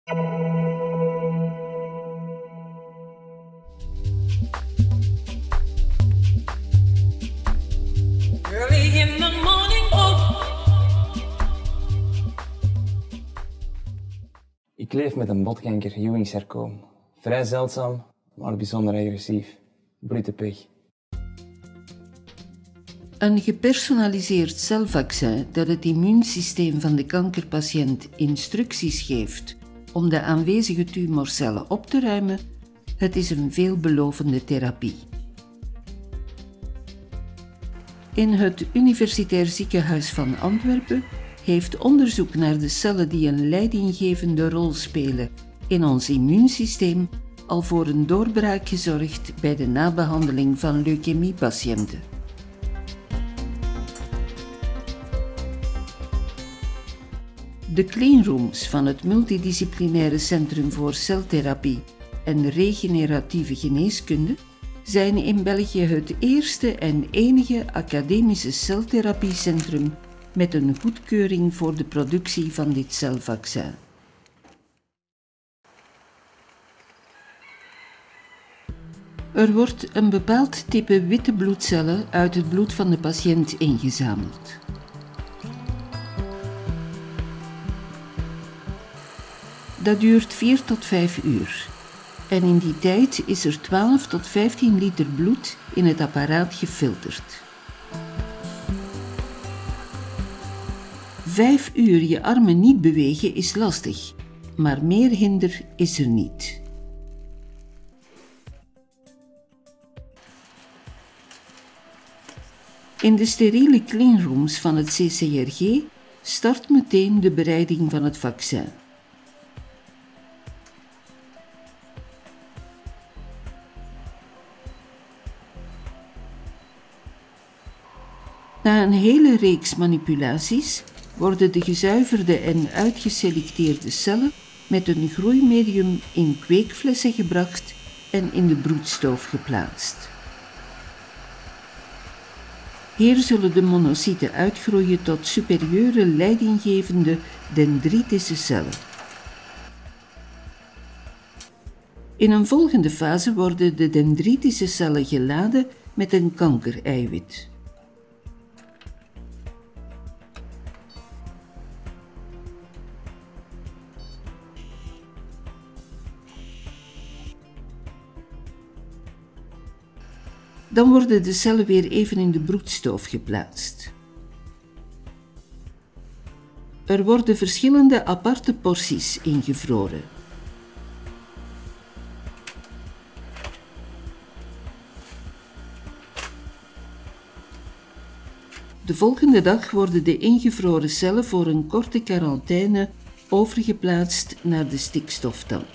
Early in the morning, oh. Ik leef met een botkanker, Ewing-sarcoom. Vrij zeldzaam, maar bijzonder agressief. Brute-pech. Een gepersonaliseerd celvaccin dat het immuunsysteem van de kankerpatiënt instructies geeft om de aanwezige tumorcellen op te ruimen, het is een veelbelovende therapie. In het Universitair Ziekenhuis van Antwerpen heeft onderzoek naar de cellen die een leidinggevende rol spelen in ons immuunsysteem al voor een doorbraak gezorgd bij de nabehandeling van leukemiepatiënten. De cleanrooms van het Multidisciplinaire Centrum voor Celtherapie en Regeneratieve Geneeskunde zijn in België het eerste en enige academische celtherapiecentrum met een goedkeuring voor de productie van dit celvaccin. Er wordt een bepaald type witte bloedcellen uit het bloed van de patiënt ingezameld. Dat duurt 4 tot 5 uur. En in die tijd is er 12 tot 15 liter bloed in het apparaat gefilterd. 5 uur je armen niet bewegen is lastig, maar meer hinder is er niet. In de steriele cleanrooms van het CCRG start meteen de bereiding van het vaccin. Na een hele reeks manipulaties worden de gezuiverde en uitgeselecteerde cellen met een groeimedium in kweekflessen gebracht en in de broedstoof geplaatst. Hier zullen de monocyten uitgroeien tot superieure leidinggevende dendritische cellen. In een volgende fase worden de dendritische cellen geladen met een kankereiwit. Dan worden de cellen weer even in de broedstoof geplaatst. Er worden verschillende aparte porties ingevroren. De volgende dag worden de ingevroren cellen voor een korte quarantaine overgeplaatst naar de stikstoftank.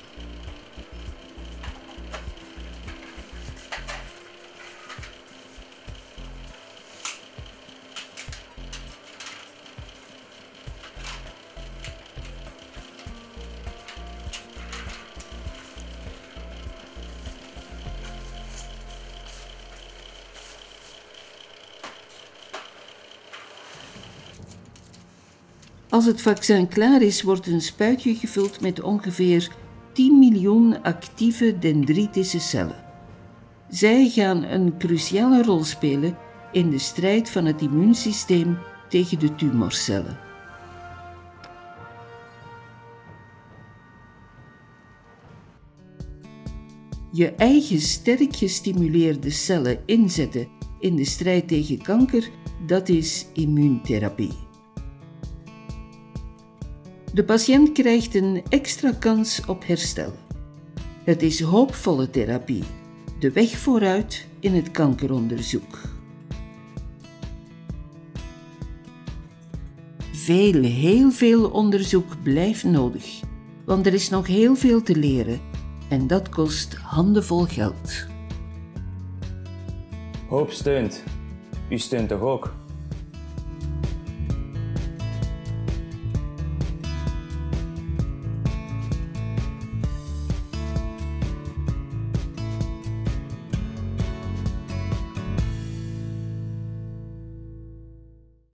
Als het vaccin klaar is, wordt een spuitje gevuld met ongeveer 10 miljoen actieve dendritische cellen. Zij gaan een cruciale rol spelen in de strijd van het immuunsysteem tegen de tumorcellen. Je eigen sterk gestimuleerde cellen inzetten in de strijd tegen kanker, dat is immuuntherapie. De patiënt krijgt een extra kans op herstel. Het is hoopvolle therapie, de weg vooruit in het kankeronderzoek. Heel veel onderzoek blijft nodig, want er is nog heel veel te leren en dat kost handenvol geld. Hoop steunt. U steunt toch ook?